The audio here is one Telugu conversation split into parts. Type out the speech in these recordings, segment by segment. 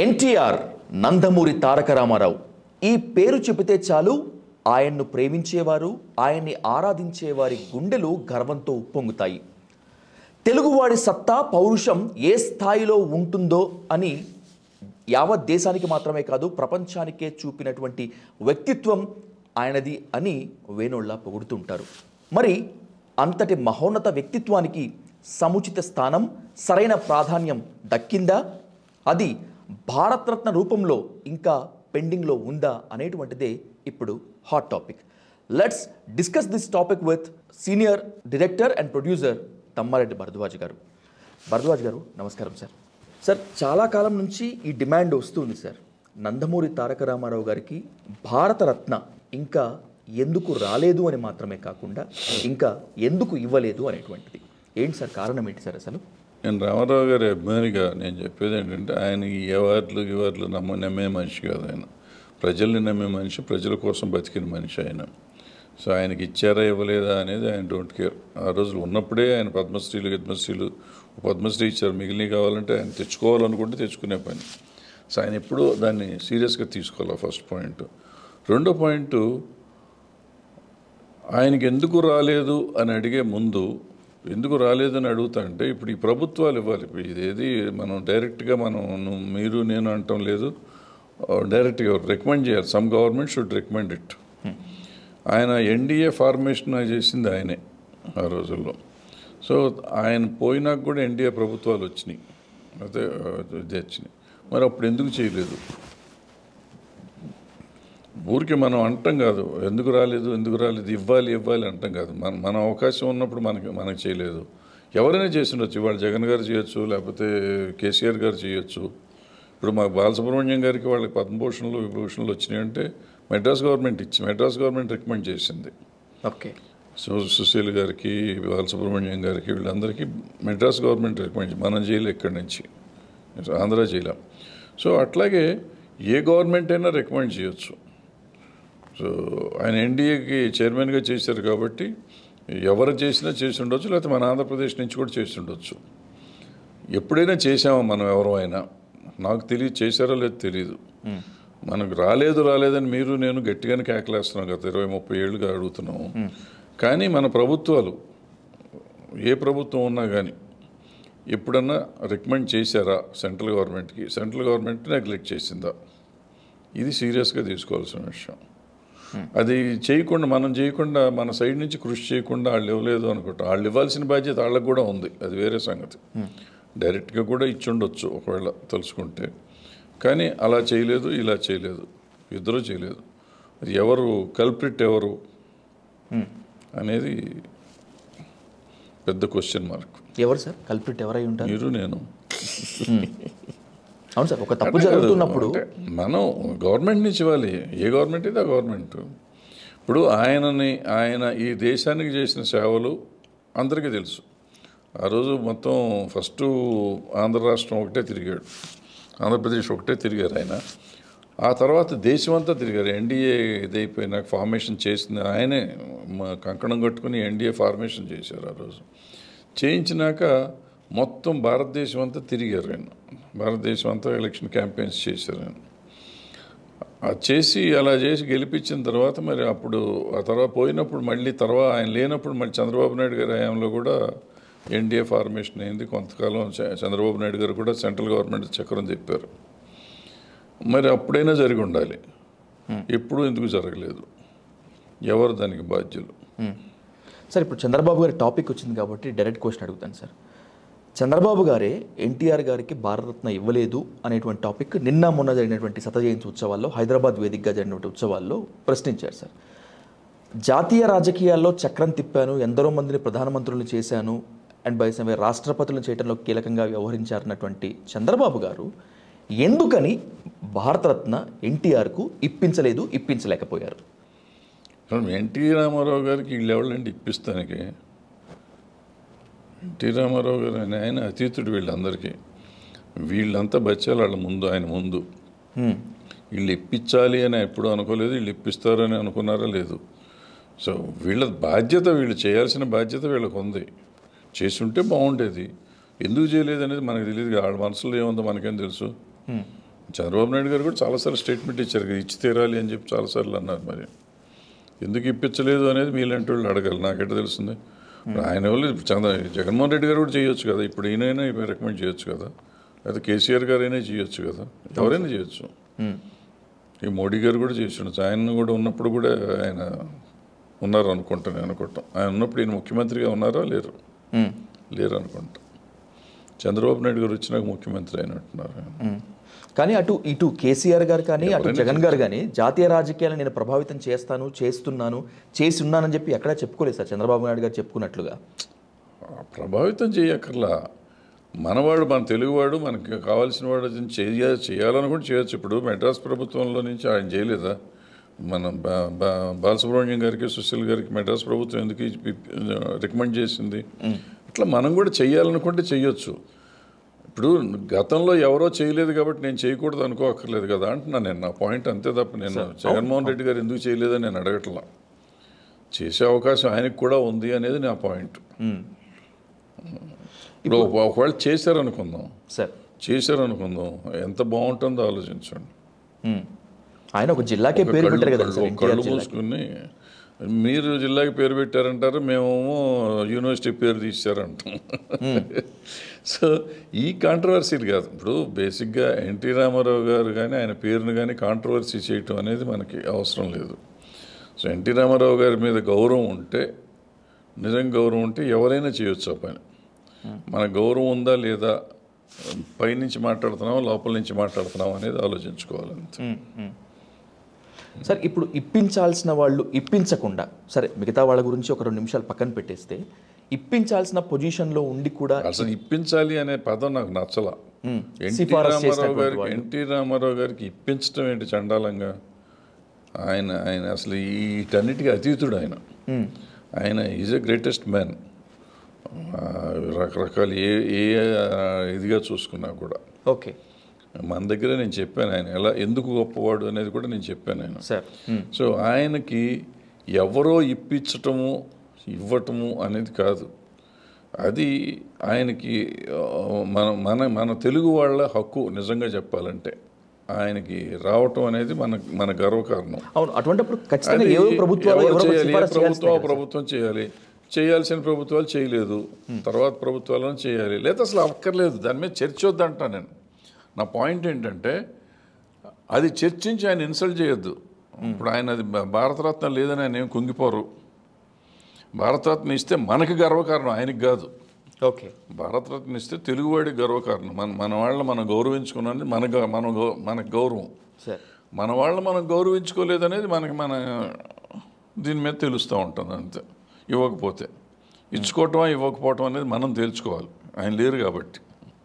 NTR నందమూరి తారక రామారావు ఈ పేరు చెబితే చాలు ఆయన్ను ప్రేమించేవారు ఆయన్ని ఆరాధించేవారి గుండెలు గర్వంతో ఉప్పొంగుతాయి. తెలుగువాడి సత్తా పౌరుషం ఏ స్థాయిలో ఉంటుందో అని యావత్ దేశానికి మాత్రమే కాదు ప్రపంచానికే చూపినటువంటి వ్యక్తిత్వం ఆయనది అని వేణోళ్ళ పొగుడుతుంటారు. మరి అంతటి మహోన్నత వ్యక్తిత్వానికి సముచిత స్థానం సరైన ప్రాధాన్యం దక్కిందా? అది భారతరత్న రూపంలో ఇంకా పెండింగ్లో ఉందా అనేటువంటిదే ఇప్పుడు hot topic. Let's discuss this topic with senior director and producer Tammareddy Bharadwaj గారు. భరద్వాజ్ గారు నమస్కారం సార్. సార్, చాలా కాలం నుంచి ఈ డిమాండ్ వస్తుంది సార్, నందమూరి తారక రామారావు గారికి భారతరత్న ఇంకా ఎందుకు రాలేదు అని మాత్రమే కాకుండా ఇంకా ఎందుకు ఇవ్వలేదు అనేటువంటిది. ఏంటి సార్, కారణం ఏంటి సార్? అసలు నేను రామారావు గారి అభిమానిగా నేను చెప్పేది ఏంటంటే, ఆయన ఈ అవార్డులు నమ్మే మనిషి కాదు. ఆయన ప్రజల్ని నమ్మే మనిషి, ప్రజల కోసం బతికిన మనిషి ఆయన. సో ఆయనకి ఇచ్చారా ఇవ్వలేదా అనేది ఆయన డోంట్ కేర్. ఆ రోజులు ఉన్నప్పుడే ఆయన పద్మశ్రీ ఇచ్చారు. మిగిలినవి కావాలంటే ఆయన తెచ్చుకోవాలనుకుంటే తెచ్చుకునే పని. సో ఆయన ఎప్పుడూ దాన్ని సీరియస్గా తీసుకోవాలి. First point. రెండో పాయింట్, ఆయనకి ఎందుకు రాలేదు అని అడిగే ముందు, ఎందుకు రాలేదని అడుగుతా అంటే, ఇప్పుడు ఈ ప్రభుత్వాలు ఇవ్వాలి. ఇదేది మనం డైరెక్ట్గా మీరు నేను అంటాం లేదు, డైరెక్ట్గా రికమెండ్ చేయాలి. Some government should recommend it. ఆయన ఎన్డీఏ ఫార్మేషన్ చేసింది ఆయనే ఆ రోజుల్లో. సో ఆయన పోయినాక కూడా ఎన్డీఏ ప్రభుత్వాలు వచ్చినాయి, అదే ఇది వచ్చినాయి. మరి అప్పుడు ఎందుకు చేయలేదు? ఊరికి మనం అంటాం కాదు, ఎందుకు రాలేదు ఇవ్వాలి అంటాం కాదు. మన అవకాశం ఉన్నప్పుడు మనకు చేయలేదు. ఎవరైనా చేసి ఉండొచ్చు. ఇవాళ జగన్ గారు చేయొచ్చు, లేకపోతే కేసీఆర్ గారు చేయొచ్చు. ఇప్పుడు మాకు బాలసుబ్రహ్మణ్యం గారికి వాళ్ళకి పద్మభూషణలు విభూషణలు వచ్చినాయంటే మెడ్రాస్ గవర్నమెంట్ రికమెండ్ చేసింది. ఓకే. సో సుశీల్ గారికి, బాలసుబ్రహ్మణ్యం గారికి, వీళ్ళందరికీ మెడ్రాస్ గవర్నమెంట్ రికమెండ్. మనం చేయలే ఇక్కడి నుంచి, ఆంధ్ర చేయలేం. సో అట్లాగే ఏ గవర్నమెంట్ అయినా రికమెండ్ చేయొచ్చు. సో ఆయన ఎన్డీఏకి చైర్మన్గా చేశారు కాబట్టి ఎవరు చేసినా చేసి ఉండొచ్చు, లేకపోతే మన ఆంధ్రప్రదేశ్ నుంచి కూడా చేసి ఉండొచ్చు. ఎప్పుడైనా చేసామా మనం ఎవరైనా? నాకు తెలియదు, చేశారో లేదో తెలియదు. మనకు రాలేదని మీరు నేను గట్టిగానే కేకలేస్తున్నాం. గత 20-30 ఏళ్ళుగా అడుగుతున్నాము. కానీ మన ప్రభుత్వాలు, ఏ ప్రభుత్వం ఉన్నా కానీ ఎప్పుడన్నా రికమెండ్ చేశారా సెంట్రల్ గవర్నమెంట్కి? సెంట్రల్ గవర్నమెంట్ నెగ్లెక్ట్ చేసిందా? ఇది సీరియస్గా తీసుకోవాల్సిన విషయం. అది చేయకుండా, మనం చేయకుండా, మన సైడ్ నుంచి కృషి చేయకుండా వాళ్ళు ఇవ్వలేదు అనుకుంటాం. వాళ్ళు ఇవ్వాల్సిన బాధ్యత వాళ్ళకు కూడా ఉంది, అది వేరే సంగతి. డైరెక్ట్గా కూడా ఇచ్చి ఉండొచ్చు ఒకవేళ తెలుసుకుంటే. కానీ అలా చేయలేదు, ఇలా చేయలేదు, ఇద్దరూ చేయలేదు. అది ఎవరు కల్ప్రిట్ ఎవరు అనేది పెద్ద క్వశ్చన్ మార్క్. ఎవరు సార్ కల్ప్రిట్? ఎవరై ఉంటారు? మీరు నేను. అవును సార్, ఒక తప్పు జరుగుతున్నప్పుడు మనం గవర్నమెంట్ నుంచి ఇవ్వాలి. ఏ గవర్నమెంట్ అయితే ఆ గవర్నమెంట్. ఇప్పుడు ఆయన ఈ దేశానికి చేసిన సేవలు అందరికీ తెలుసు. ఆ రోజు మొత్తం ఫస్ట్ ఆంధ్ర రాష్ట్రం ఒకటే తిరిగాడు, ఆంధ్రప్రదేశ్ ఒకటే తిరిగారు ఆయన. ఆ తర్వాత దేశమంతా తిరిగారు. ఎన్డీఏ ఇదైపోయినాక ఫార్మేషన్ చేసింది ఆయనే. కంకణం కట్టుకుని ఎన్డీఏ ఫార్మేషన్ చేశారు. ఆ రోజు చేయించినాక మొత్తం భారతదేశం అంతా తిరిగారు ఆయన. భారతదేశం అంతా ఎలక్షన్ క్యాంపెయిన్స్ చేశారు ఆయన. అలా చేసి గెలిపించిన తర్వాత మరి అప్పుడు ఆ తర్వాత పోయినప్పుడు మళ్ళీ తర్వాత ఆయన లేనప్పుడు మళ్ళీ చంద్రబాబు నాయుడు గారి హయాంలో కూడా ఎన్డీఏ ఫార్మేషన్ అయింది. కొంతకాలం చంద్రబాబు నాయుడు గారు కూడా సెంట్రల్ గవర్నమెంట్ చక్రం చెప్పారు. మరి అప్పుడైనా జరిగి ఉండాలి. ఎప్పుడు ఎందుకు జరగలేదు? ఎవరు దానికి బాధ్యులు? సార్, ఇప్పుడు చంద్రబాబు గారి టాపిక్ వచ్చింది కాబట్టి డైరెక్ట్ క్వశ్చన్ అడుగుతాను సార్. చంద్రబాబు గారే ఎన్టీఆర్ గారికి భారతరత్న ఇవ్వలేదు అనేటువంటి టాపిక్ నిన్న మొన్న జరిగినటువంటి శతజయంతి ఉత్సవాల్లో, హైదరాబాద్ వేదికగా జరిగినటువంటి ఉత్సవాల్లో ప్రశ్నించారు సార్. జాతీయ రాజకీయాల్లో చక్రం తిప్పాను, ఎందరో మందిని ప్రధానమంత్రులను చేశాను, అండ్ బై సమయ రాష్ట్రపతులను చేయడంలో కీలకంగా వ్యవహరించారన్నటువంటి చంద్రబాబు గారు ఎందుకని భారతరత్న ఎన్టీఆర్కు ఇప్పించలేకపోయారు? ఎన్టీ రామారావు గారికి వీళ్ళు ఎవరండి ఇప్పిస్తానికి? ఎన్టీ రామారావు గారు ఆయన అతీతుడు వీళ్ళందరికీ. వీళ్ళంతా బచ్చాలి ఆయన ముందు. వీళ్ళు ఇప్పించాలి అని ఎప్పుడు అనుకోలేదు, వీళ్ళు ఇప్పిస్తారని అనుకున్నారా లేదు. సో వీళ్ళ బాధ్యత, వీళ్ళు చేయాల్సిన బాధ్యత వీళ్ళకు ఉంది. చేసి ఉంటే బాగుండేది. ఎందుకు చేయలేదు అనేది మనకు తెలియదు. వాళ్ళ మనసులో ఏముందో మనకేం తెలుసు. చంద్రబాబు నాయుడు గారు కూడా చాలాసార్లు స్టేట్మెంట్ ఇచ్చారు కదా, ఇచ్చి తీరాలి అని చెప్పి చాలాసార్లు అన్నారు. మరి ఎందుకు ఇప్పించలేదు అనేది మీలాంటి వాళ్ళు అడగాలి, నాకెట్లా తెలుస్తుంది. ఆయన వాళ్ళు జగన్మోహన్ రెడ్డి గారు కూడా చేయొచ్చు కదా, ఇప్పుడు ఈయనైనా రికమెండ్ చేయొచ్చు కదా, అయితే కేసీఆర్ గారు అయినా చేయొచ్చు కదా, ఎవరైనా చేయొచ్చు. ఈ మోడీ గారు కూడా చేసిండు, ఆయన కూడా ఉన్నప్పుడు కూడా ఆయన ఉన్నారు అనుకుంటాను, అనుకుంటాం. ఆయన ఉన్నప్పుడు ఈయన ముఖ్యమంత్రిగా ఉన్నారా లేరు లేరు అనుకుంటా. చంద్రబాబు నాయుడు గారు వచ్చినాక ముఖ్యమంత్రి అయినట్టున్నారు. కానీ ఇటు కేసీఆర్ గారు కానీ అటు జగన్ గారు కానీ జాతీయ రాజకీయాలను నేను ప్రభావితం చేసి ఉన్నానని చెప్పి ఎక్కడా చెప్పుకోలేదు సార్. చంద్రబాబు నాయుడు గారు చెప్పుకున్నట్లుగా ప్రభావితం చేయక్కర్లా. మనవాడు, మన తెలుగువాడు, మనకి కావాల్సిన వాడు చేయాలనుకుంటే చేయొచ్చు. ఇప్పుడు మెడ్రాస్ ప్రభుత్వంలో నుంచి ఆయన చేయలేదా? మన బాలసుబ్రహ్మణ్యం గారికి, సుశీల్ గారికి మెడ్రాస్ ప్రభుత్వం ఎందుకు రికమెండ్ చేసింది? ఇట్లా మనం కూడా చెయ్యాలనుకుంటే చెయ్యొచ్చు. ఇప్పుడు గతంలో ఎవరో చేయలేదు కాబట్టి నేను చేయకూడదు అనుకోక్కర్లేదు కదా అంటున్నాను నేను. నా పాయింట్ అంతే తప్ప నేను జగన్మోహన్ రెడ్డి గారు ఎందుకు చేయలేదని నేను అడగట్లా. చేసే అవకాశం ఆయనకు కూడా ఉంది అనేది నా పాయింట్. ఇప్పుడు ఒకవేళ చేశారనుకుందాం, ఎంత బాగుంటుందో ఆలోచించండి. ఆయన ఒక జిల్లాకే పేరు పెట్టారు కదా, కళ్ళు మూసుకుని మీరు జిల్లాకి పేరు పెట్టారంటారు, మేమేమో యూనివర్సిటీ పేరు తీశారంటాం. సో ఈ కాంట్రవర్సీలు కాదు. ఇప్పుడు బేసిక్గా ఎన్టీ రామారావు గారు కానీ ఆయన పేరును కానీ కాంట్రవర్సీ చేయటం అనేది మనకి అవసరం లేదు. సో ఎన్టీ రామారావు గారి మీద గౌరవం ఉంటే, నిజంగా గౌరవం ఉంటే ఎవరైనా చేయొచ్చు ఆ పని. మన గౌరవం ఉందా లేదా, పైనుంచి మాట్లాడుతున్నాం లోపల నుంచి మాట్లాడుతున్నాం అనేది ఆలోచించుకోవాలంతే. సార్ ఇప్పుడు ఇప్పించాల్సిన వాళ్ళు ఇప్పించకుండా, సరే మిగతా వాళ్ళ గురించి ఒక 2 నిమిషాలు పక్కన పెట్టేస్తే, ఇప్పించాల్సిన పొజిషన్లో ఉండి కూడా అసలు ఇప్పించాలి అనే పదం నాకు నచ్చలా. ఎన్టీ రామారావు గారికి ఇప్పించడం ఏంటి చండాలంగా? ఆయన అసలు వీటన్నిటికీ అతీతుడు. ఆయన ఈజ్ ఎ గ్రేటెస్ట్ మ్యాన్. రకరకాల ఏ ఇదిగా చూసుకున్నా కూడా. ఓకే, మన దగ్గర నేను చెప్పాను ఆయన ఎందుకు గొప్పవాడు అనేది కూడా నేను చెప్పాను ఆయన. సో ఆయనకి ఎవరో ఇప్పించటము ఇవ్వటము అనేది కాదు, అది ఆయనకి మన తెలుగు వాళ్ళ హక్కు. నిజంగా చెప్పాలంటే ఆయనకి రావటం అనేది మన గర్వకారణం. అవును, అటువంటిప్పుడు ఖచ్చితంగా ఏ ప్రభుత్వం చేయాలి, చేయాల్సిన ప్రభుత్వాలు చేయలేదు, తర్వాత ప్రభుత్వాలను చేయాలి, లేదా అసలు అక్కర్లేదు. దాని మీద చర్చ వద్దంటా నేను. నా పాయింట్ ఏంటంటే అది చర్చించి ఆయన ఇన్సల్ట్ చేయొద్దు. ఇప్పుడు ఆయన అది భారతరత్న లేదని ఆయన ఏం కుంగిపోరు. భారతరత్న ఇస్తే మనకి గర్వకారణం, ఆయనకి కాదు. ఓకే, భారతరత్న ఇస్తే తెలుగువాడికి గర్వకారణం. మన వాళ్ళని మనం గౌరవించుకున్నది మనకు గౌరవం. మన వాళ్ళని మనం గౌరవించుకోలేదనేది మన దీని మీద తెలుస్తూ ఉంటుంది అంతే. ఇవ్వకపోతే ఇచ్చుకోవటమా ఇవ్వకపోవటం అనేది మనం తేల్చుకోవాలి, ఆయన లేరు కాబట్టి.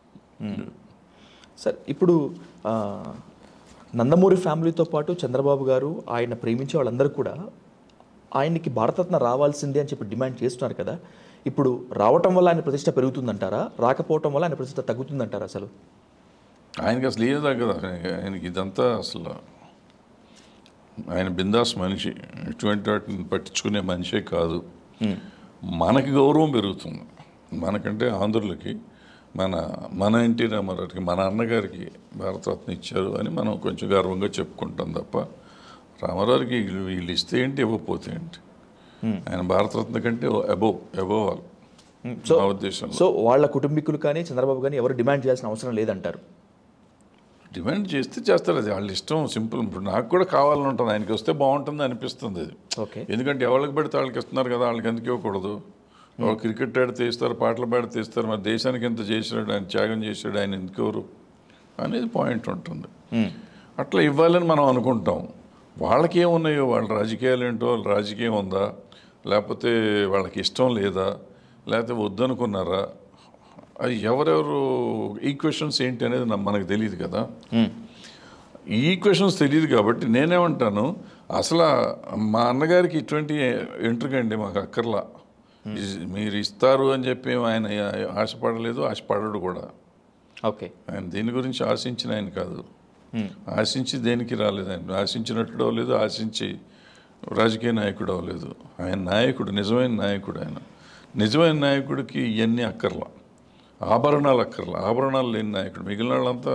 సార్ ఇప్పుడు నందమూరి ఫ్యామిలీతో పాటు చంద్రబాబు గారు, ఆయన ప్రేమించే వాళ్ళందరూ కూడా ఆయనకి భారతరత్న రావాల్సిందే అని చెప్పి డిమాండ్ చేస్తున్నారు కదా. ఇప్పుడు రావటం వల్ల ఆయన ప్రతిష్ట పెరుగుతుందంటారా, రాకపోవటం వల్ల ఆయన ప్రతిష్ట తగ్గుతుందంటారా? అసలు ఆయనకి అసలు ఏది తగ్గదు. ఆయనకి ఇదంతా అసలు ఆయన బిందాస్ మనిషి, ఎటువంటి వాటిని పట్టించుకునే మనిషే కాదు. మనకి గౌరవం పెరుగుతుంది. మనకంటే ఆంధ్రులకి మన ఎన్టీ రామారావుకి, మన అన్నగారికి భారతరత్న ఇచ్చారు అని మనం కొంచెం గర్వంగా చెప్పుకుంటాం తప్ప, రామారావుకి వీళ్ళు ఇస్తే ఏంటి ఇవ్వకపోతే ఏంటి, ఆయన భారతరత్న కంటే అబోవ్ ఆల్ నా ఉద్దేశం. సో వాళ్ళ కుటుంబీకులు కానీ చంద్రబాబు కానీ ఎవరు డిమాండ్ చేయాల్సిన అవసరం లేదంటారు? డిమాండ్ చేస్తే చేస్తారు, అది వాళ్ళ ఇష్టం, సింపుల్. ఇప్పుడు నాకు కూడా కావాలని ఉంటుంది, ఆయనకి వస్తే బాగుంటుంది అనిపిస్తుంది అది. ఓకే, ఎందుకంటే ఎవరికి పెడితే వాళ్ళకి ఇస్తున్నారు కదా, వాళ్ళకి ఎందుకు ఇవ్వకూడదు? వాళ్ళు క్రికెట్ ఆడితే ఇస్తారు, పాటలు పాడితే ఇస్తారు, మరి దేశానికి ఎంత చేసాడు, ఆయన త్యాగం చేశాడు, ఆయన ఎందుకెవరు అనేది పాయింట్ ఉంటుంది. అట్లా ఇవ్వాలని మనం అనుకుంటాం. వాళ్ళకి ఏమున్నాయో, వాళ్ళ రాజకీయాలు ఏంటో, వాళ్ళ రాజకీయం ఉందా, లేకపోతే వాళ్ళకి ఇష్టం లేదా, లేకపోతే వద్దనుకున్నారా, అది ఎవరెవరు ఈక్వేషన్స్ ఏంటి అనేది మనకు తెలియదు కదా. ఈ ఈక్వేషన్స్ తెలియదు కాబట్టి నేనేమంటాను, అసలు మా అన్నగారికి ఇటువంటి ఎంట్రుకండి మాకు అక్కర్లా. మీరు ఇస్తారు అని చెప్పి ఆయన ఆశపడలేదు, ఆశపడడు కూడా. ఓకే, ఆయన దీని గురించి ఆశించిన ఆయన కాదు, ఆశించి దేనికి రాలేదు. ఆయన ఆశించినట్టు అవ్వలేదు, ఆశించి రాజకీయ నాయకుడు అవ్వలేదు. ఆయన నాయకుడు, నిజమైన నాయకుడు. ఆయన నిజమైన నాయకుడికి ఇవన్నీ అక్కర్లా, ఆభరణాలు అక్కర్లా. ఆభరణాలు లేని నాయకుడు. మిగిలిన వాళ్ళంతా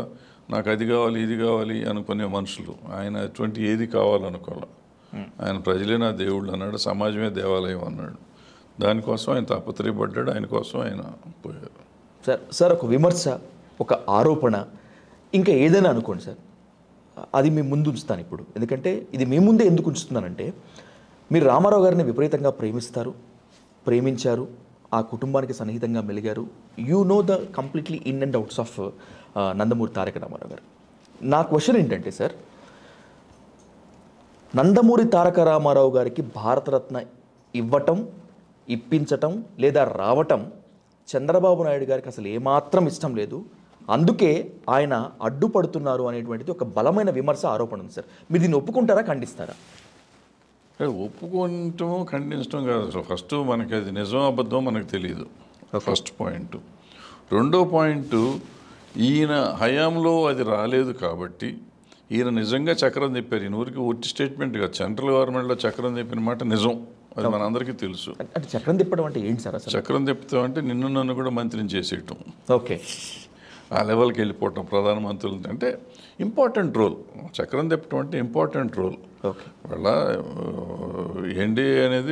నాకు అది కావాలి ఇది కావాలి అనుకునే మనుషులు. ఆయన అటువంటి ఏది కావాలనుకోవాలి. ఆయన ప్రజలే నా దేవుళ్ళు అన్నాడు, సమాజమే దేవాలయం అన్నాడు. దానికోసం ఆయన తాపత్రయపడ్డాడు, ఆయన కోసం ఆయన పోయారు. సార్ ఒక విమర్శ, ఒక ఆరోపణ, ఇంకా ఏదైనా అనుకోండి సార్, అది మీ ముందు ఉంచుతాను ఇప్పుడు. ఎందుకంటే ఇది మీ ముందే ఎందుకు ఉంచుతున్నానంటే, మీరు రామారావు గారిని విపరీతంగా ప్రేమించారు, ఆ కుటుంబానికి సన్నిహితంగా మెలిగారు. You know the completely in and outs of Nandamuri Taraka Ramarao garu. నా క్వశ్చన్ ఏంటంటే సార్, నందమూరి తారక రామారావు గారికి భారతరత్న ఇవ్వటం, ఇప్పించటం లేదా రావటం చంద్రబాబు నాయుడు గారికి అసలు ఏమాత్రం ఇష్టం లేదు, అందుకే ఆయన అడ్డుపడుతున్నారు అనేటువంటిది ఒక బలమైన విమర్శ, ఆరోపణ ఉంది సార్. మీరు దీన్ని ఒప్పుకుంటారా, ఖండిస్తారా? ఒప్పుకుంటాం ఖండించడం కాదు అసలు. ఫస్ట్ మనకి అది నిజం అబద్ధం మనకు తెలియదు, ఫస్ట్ పాయింట్. రెండో పాయింట్, ఈయన హయాంలో అది రాలేదు కాబట్టి ఈయన నిజంగా చక్రం తిప్పారు. ఈయన ఊరికి ఒట్టి స్టేట్మెంట్ కాదు, సెంట్రల్ గవర్నమెంట్లో చక్రం తిప్పిన మాట నిజం, అది మనందరికీ తెలుసు. అంటే చక్రం తిప్పడం అంటే ఏంటి సార్? చక్రం తిప్పుతాం అంటే నన్ను కూడా మంత్రిని చేసేయటం, ఓకే, ఆ లెవెల్కి వెళ్ళిపోవటం. ప్రధానమంత్రులు అంటే ఇంపార్టెంట్ రోల్, చక్రం తిప్పటం అంటే ఇంపార్టెంట్ రోల్. వాళ్ళ ఎన్డీఏ అనేది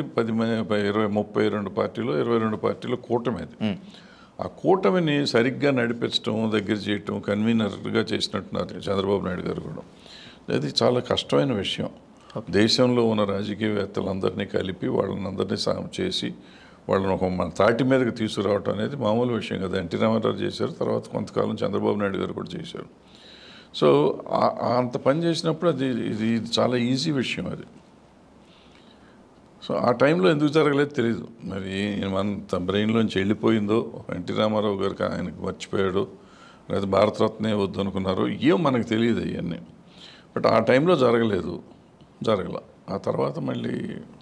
32 పార్టీలు 22 పార్టీలు కూటమి. అది ఆ కూటమిని సరిగ్గా నడిపించడం, దగ్గర చేయటం, కన్వీనర్గా చేసినట్టున్నారు చంద్రబాబు నాయుడు గారు కూడా. అది చాలా కష్టమైన విషయం. దేశంలో ఉన్న రాజకీయవేత్తలందరినీ కలిపి వాళ్ళని చేసి వాళ్ళని ఒక మన తాటి మీదకి తీసుకురావటం అనేది మామూలు విషయం కదా. ఎన్టీ రామారావు చేశారు, తర్వాత కొంతకాలం చంద్రబాబు నాయుడు గారు కూడా చేశారు. సో అంత పని చేసినప్పుడు ఇది చాలా ఈజీ విషయం అది. సో ఆ టైంలో ఎందుకు జరగలేదు తెలియదు. మరి మన బ్రెయిన్లోంచి వెళ్ళిపోయిందో, ఎన్టీ రామారావు గారికి ఆయనకు మర్చిపోయాడు, లేదా భారతరత్నే వద్దు అనుకున్నారు, ఏం మనకు తెలియదు ఇవన్నీ. బట్ ఆ టైంలో జరగల. ఆ తర్వాత మళ్ళీ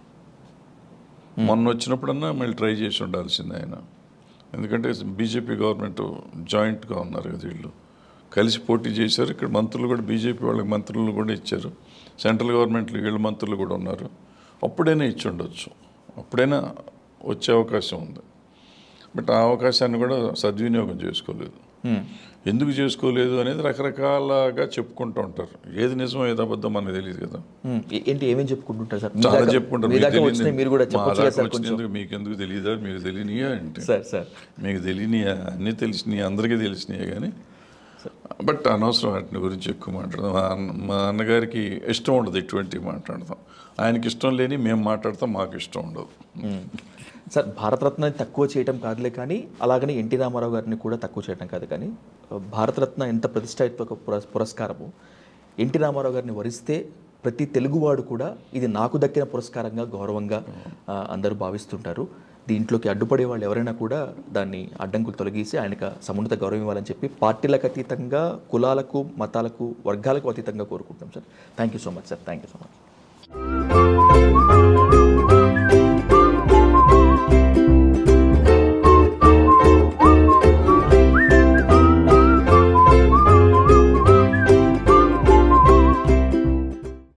మొన్న వచ్చినప్పుడన్నా మళ్ళీ ట్రై చేసి ఉండాల్సింది ఆయన. ఎందుకంటే బీజేపీ గవర్నమెంట్ జాయింట్గా ఉన్నారు కదా, వీళ్ళు కలిసి పోటీ చేశారు. ఇక్కడ మంత్రులు కూడా బీజేపీ వాళ్ళకి మంత్రులు కూడా ఇచ్చారు, సెంట్రల్ గవర్నమెంట్లో వీళ్ళ మంత్రులు కూడా ఉన్నారు. అప్పుడైనా ఇచ్చి ఉండొచ్చు, అప్పుడైనా వచ్చే అవకాశం ఉంది. బట్ ఆ అవకాశాన్ని కూడా సద్వినియోగం చేసుకోలేదు. ఎందుకు చేసుకోలేదు అనేది రకరకాలుగా చెప్పుకుంటూ ఉంటారు. ఏది నిజం ఏది అబద్ధం మనకు తెలియదు కదా. ఏంటి ఏమేమి చెప్పుకుంటుంటారు సార్? చాలా చెప్పుకుంటారు. మీరు మీకెందుకు తెలియదా? మీకు తెలియనియా అంటే మీకు తెలియనియా? అన్నీ తెలిసినాయా? అందరికీ తెలిసినాయా? కానీ బట్ అనవసరం వాటిని గురించి ఎక్కువ మాట్లాడదాం. మా అన్నగారికి ఇష్టం ఉండదు ఇటువంటివి మాట్లాడతాం. ఆయనకి ఇష్టం లేని మేము మాట్లాడతాం, మాకు ఇష్టం ఉండదు. సార్, భారతరత్నాన్ని తక్కువ చేయటం కాదులే, కానీ అలాగని ఎన్టీ రామారావు గారిని కూడా తక్కువ చేయటం కాదు, కానీ భారతరత్న ఎంత ప్రతిష్టాత్మక పురస్కారము. ఎన్టీ రామారావు గారిని వరిస్తే ప్రతి తెలుగువాడు కూడా ఇది నాకు దక్కిన పురస్కారంగా, గౌరవంగా అందరూ భావిస్తుంటారు. దీంట్లోకి అడ్డుపడే వాళ్ళు ఎవరైనా కూడా దాన్ని అడ్డంకులు తొలగేసి ఆయనకు సమున్నత గౌరవం ఇవ్వాలని చెప్పి పార్టీలకు అతీతంగా, కులాలకు, మతాలకు, వర్గాలకు అతీతంగా కోరుకుంటాం sir. Thank you so much sir. Thank you so much.